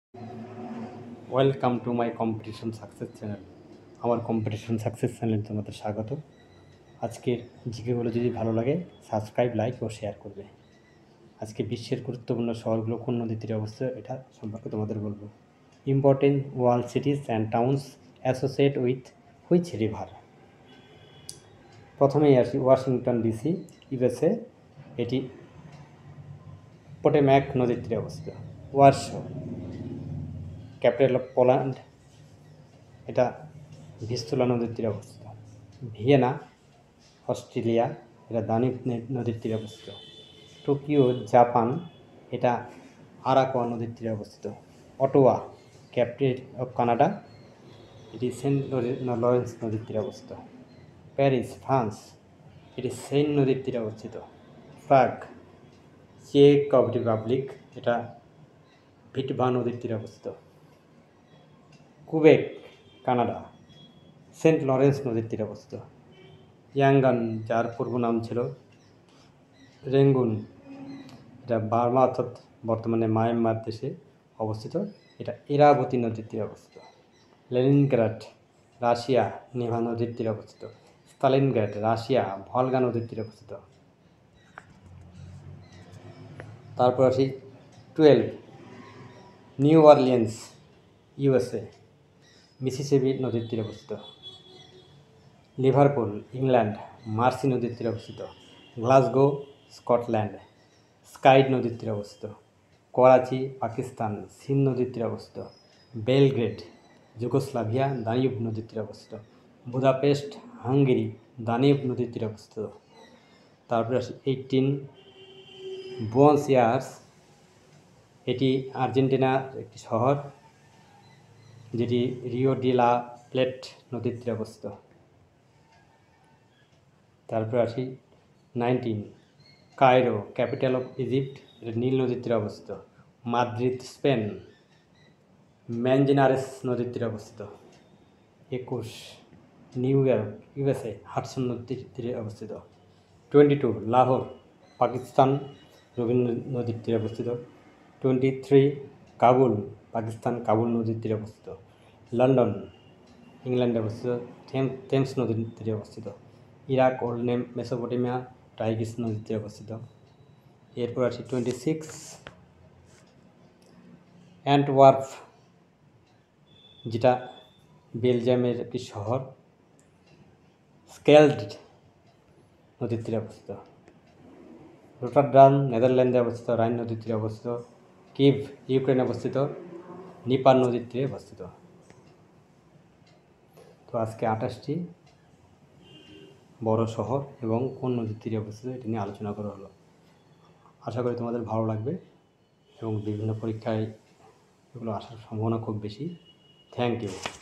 Welcome to my competition success channel. আমার competition success চ্যানেলে তোমাদের স্বাগত। আজকের জিকেগুলো যদি ভালো লাগে সাবস্ক্রাইব, লাইক ও শেয়ার করবে। আজকে বিশ্বের গুরুত্বপূর্ণ শহরগুলো কোন নদীর তীরে অবস্থিত এটা সম্পর্কে তোমাদের বলবো। Important world cities and towns associate with which river. প্রথমেই আসি ওয়াশিংটন ডিসি, ইউএসএ। এটি পোটোম্যাক নদীর তীরে অবস্থিত। ওয়ারশো, ক্যাপিটাল অফ পোল্যান্ড, এটা ভিস্তুলা নদীর তীরে অবস্থিত। ভিয়েনা, অস্ট্রেলিয়া, এটা দানিব নদীর তীরে অবস্থিত। টোকিও, জাপান, এটা আরাকাওয়া নদীর তীরে অবস্থিত। অটোয়া, ক্যাপিটাল অফ কানাডা, এটি সেন্ট লরেন্স নদীর তীরে অবস্থিত। প্যারিস, ফ্রান্স, এটি সেইন নদীর তীরে অবস্থিত। প্রাগ, চেক অফ রিপাবলিক, এটা ভিটভা নদীর তীরে অবস্থিত। কুবেক, কানাডা, সেন্ট লরেন্স নদীর তীরে অবস্থিত। ইয়াঙ্গান, যার পূর্ব নাম ছিল রেঙ্গুন, এটা বার্মা অর্থাৎ বর্তমানে মায়ানমার দেশে অবস্থিত। এটা ইরাবতী নদীর তীরে অবস্থিত। লেনিনগ্রাড, রাশিয়া, নেভা নদীর তীরে অবস্থিত। স্তালিনগ্রাড, রাশিয়া, ভলগা নদীর তীরে অবস্থিত। তারপর আসি 12, নিউ অরলিয়েন্স, ইউএসএ, মিসিসিপি নদীর তীরে অবস্থিত। লিভারপুল, ইংল্যান্ড, মার্সি নদীর তীরে অবস্থিত। গ্লাসগো, স্কটল্যান্ড, স্কাইড নদীর তীরে অবস্থিত। করাচি, পাকিস্তান, সিন্ধ নদীর তীরে অবস্থিত। বেলগ্রেড, যুগোস্লাভিয়া, দানিউব নদীর তীরে অবস্থিত। বুদাপেস্ট, হাঙ্গেরি, দানিউব নদীর তীরে অবস্থিত। তারপরে আসি 18, বুয়েনোস আয়ার্স, এটি আর্জেন্টিনার একটি শহর, যেটি রিও ডি লা প্লেট নদীর তীরে অবস্থিত। তারপর আসি 19, কায়রো, ক্যাপিটাল অফ ইজিপ্ট, এটা নীল নদীর তীরে অবস্থিত। মাদ্রিদ, স্পেন, ম্যানজিনারেস নদীর তীরে অবস্থিত। 21, নিউ ইয়র্ক, ইউএসএ, হাডসন নদীর তীরে অবস্থিত। 22, লাহোর, পাকিস্তান, রবীন্দ্র নদীর তীরে অবস্থিত। 23, কাবুল, পাকিস্তান, কাবুল নদীর তীরে অবস্থিত। লন্ডন, ইংল্যান্ডে অবস্থিত, থেমস নদীর তীরে অবস্থিত। ইরাক, ওল্ড মেসোপটেমিয়া, টাইগ্রিস নদীর তীরে অবস্থিত। এরপর আসি 26, অ্যান্টওয়ার্প, যেটা বেলজিয়ামের একটি শহর, স্কেলড নদীর তীরে অবস্থিত। রোটারডাম, নেদারল্যান্ডে অবস্থিত, রাইন নদীর তীরে অবস্থিত। কিভ, ইউক্রেনে অবস্থিত, নিপার নদীর তীরে অবস্থিত। তো আজকে 28টি বড় শহর এবং কোন নদীর তীরে অবস্থিত এটি নিয়ে আলোচনা করা হলো। আশা করি তোমাদের ভালো লাগবে এবং বিভিন্ন পরীক্ষায় এগুলো আসার সম্ভাবনা খুব বেশি। Thank you.